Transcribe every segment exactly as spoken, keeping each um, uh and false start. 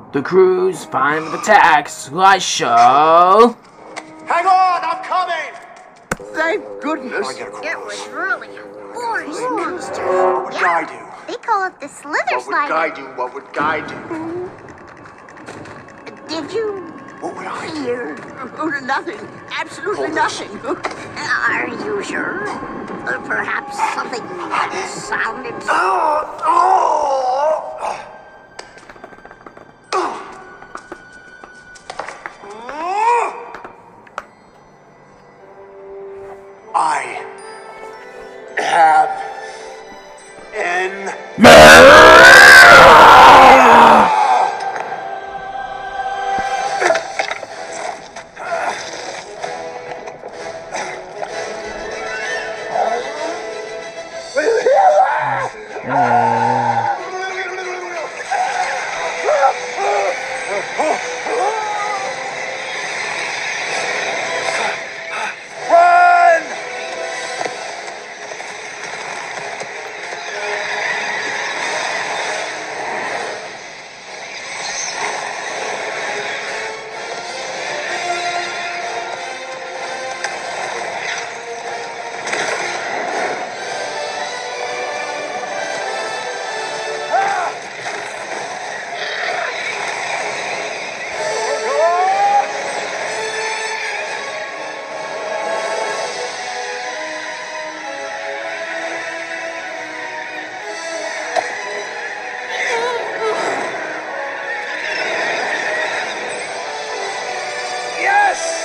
The Croods final attack. Slideshow. Hang on, I'm coming! Thank goodness. Oh, I gotta go. It was really a forest monster. What would Guy do? They call it the Slither What would Slider. Guy do? What would Guy do? Did you What would I do? Here. Oh, nothing. Absolutely Hold nothing. Are you sure? Or perhaps something sounded... Oh, oh. I have an... Run! Yes!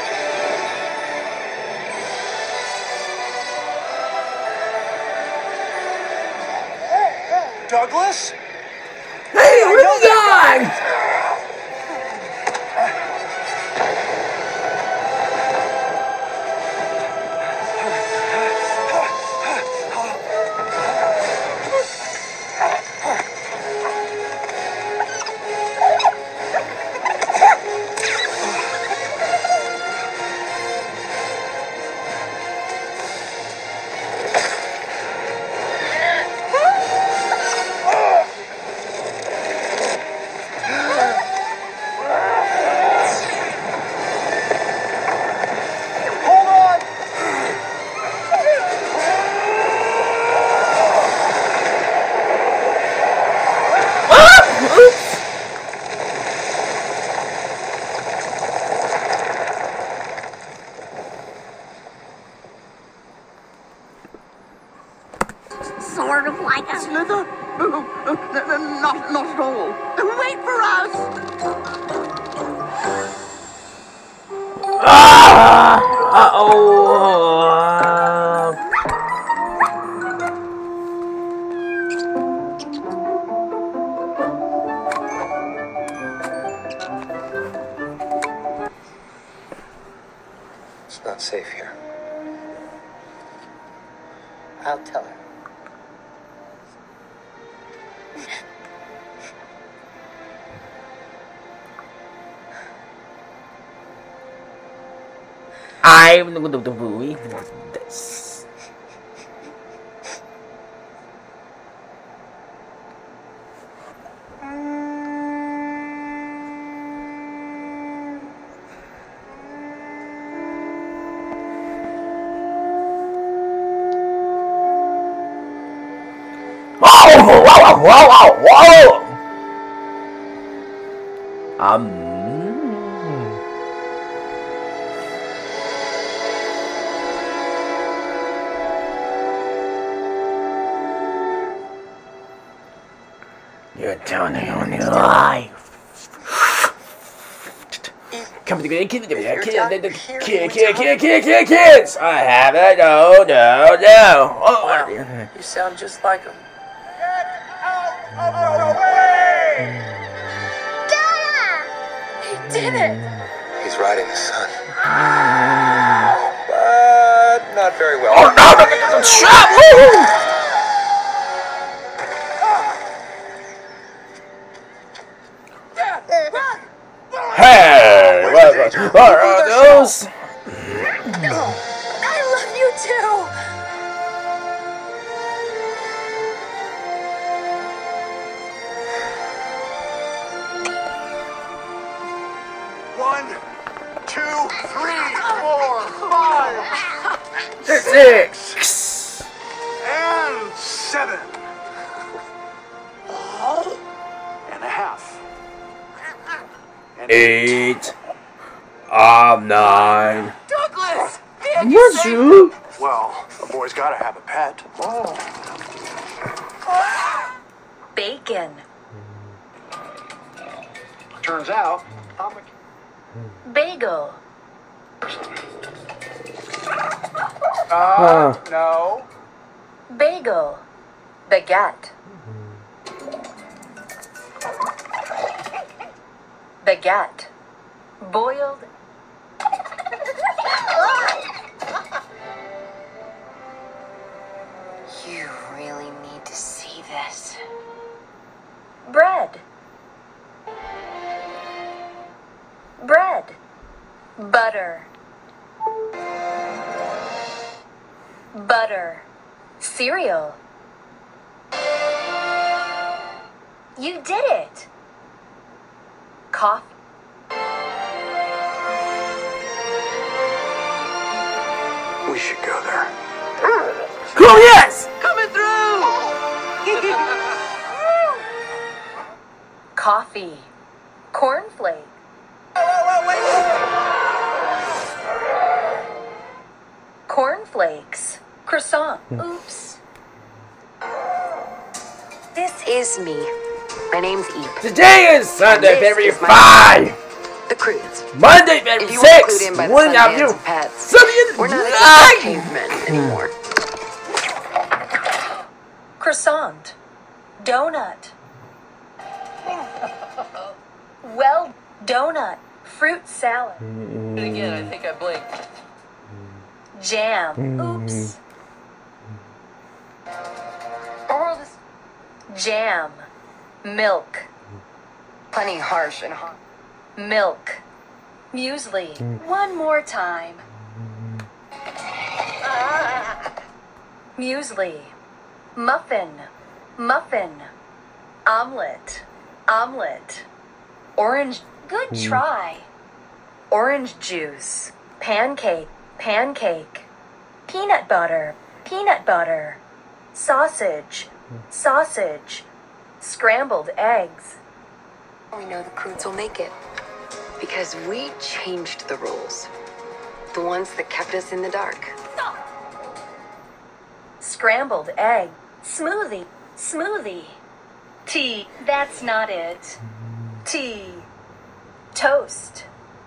Douglas? Hey, where you going? Hold on! Sort of like a... Slither? Oh, oh, n- n- not, not at all. Wait for us. Ah! Uh-oh. It's not safe here. I'll tell her. I'm going to do this. Whoa! Whoa! Whoa! Whoa! Whoa! Um. You're telling me on your life. Come to the kids, kids, kids, kids, kids, kids, kids. I have it. No, no, no. Oh, Wow, you sound just like him. Get out of the way! Dora! He did it! He's riding the sun. But not very well. Oh no! Look at the trap! Woo! Hey, what are those? I love you too! One, two, three, four, five, Six. and seven. And a half. And Eight. of nine. Douglas! Man, What's saved you? Well, a boy's gotta have a pet. Oh. Bacon. Turns out, I'm a... Bagel. Uh, no. Bagel. Baguette. Baguette. Boiled. You really need to see this. Bread. Bread. Butter. Butter. Cereal. You did it. Coffee. We should go there. Cool, yes! Coming through! Coffee. Cornflake. Cornflakes. Croissant. Oops. This is me. My name's Eve. Today is Sunday, This February is my- five. The Croods. Monday, If February you were six. clued in by the One of Sundance you. and pets, Something we're not like- exactly cavemen anymore. Croissant. Donut. Well, donut. Fruit salad. Again, I think I blinked. Jam. Oops. Oral dis- Jam. Milk. Plenty harsh and hot. Milk. Muesli. One more time. Ah. Muesli. Muffin. Muffin. Omelet. Omelet. Orange. Good try. Orange juice. Pancake. Pancake. Peanut butter. Peanut butter. Sausage. Sausage. Scrambled eggs. We know the Croods will make it. Because we changed the rules. The ones that kept us in the dark. Scrambled egg. Smoothie. Smoothie. Tea. That's not it. Tea. Toast.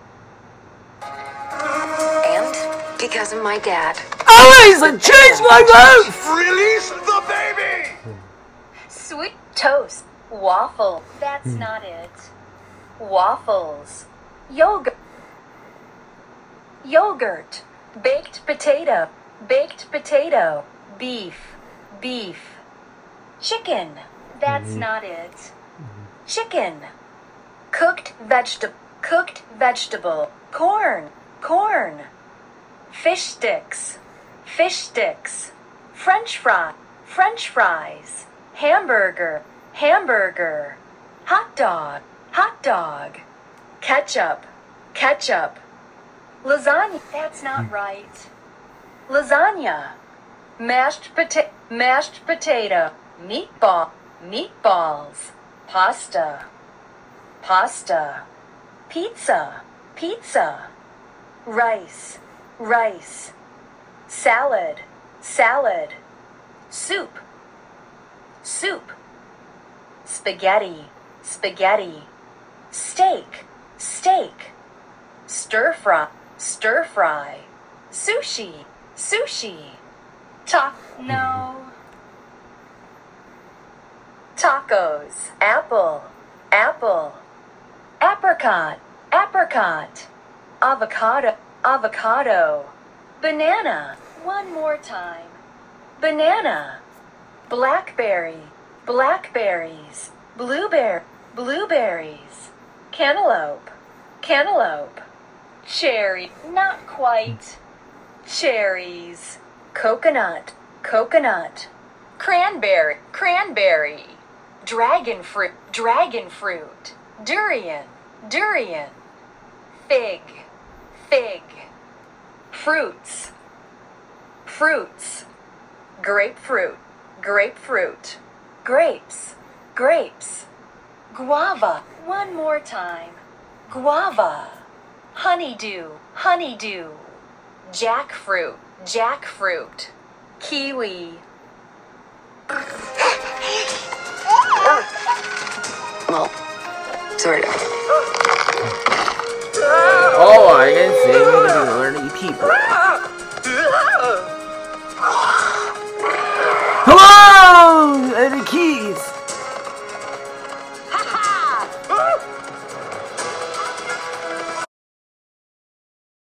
And because of my dad. Always a change my life! Release the baby! Sweet toast. Waffle. That's not it. Waffles. Yogurt. Yogurt. Baked potato. Baked potato. Beef. Beef. Chicken. That's not it. Chicken. Cooked vegetable. Cooked vegetable. Corn. Corn. Fish sticks. Fish sticks. French fry. French fries. Hamburger. Hamburger. Hot dog. Hot dog. Ketchup. Ketchup. Lasagna. That's not right. Lasagna. Mashed potato. Mashed potato. Meatball. Meatballs. Pasta. Pasta. Pizza. Pizza. Rice. Rice. Salad. Salad. Soup. Soup. Spaghetti. Spaghetti. Steak. Steak. Stir fry. Stir fry. Sushi. Sushi. Ta- no. Tacos. Apple. Apple. Apricot. Apricot. Avocado. Avocado. Banana. One more time. Banana. Blackberry. Blackberries. Blueberry. Blueberries. Cantaloupe. Cantaloupe. Cherry. Not quite. Cherries. Coconut. Coconut. Cranberry. Cranberry. Dragon fruit. Dragon fruit. Durian. Durian. Fig. Fig. Fruits. Fruits. Grapefruit. Grapefruit. Grapes. Grapes. Guava. One more time. Guava. Honeydew. Honeydew. Jackfruit. Jackfruit. Kiwi. Well, sort of. Oh, I can sing to learning people.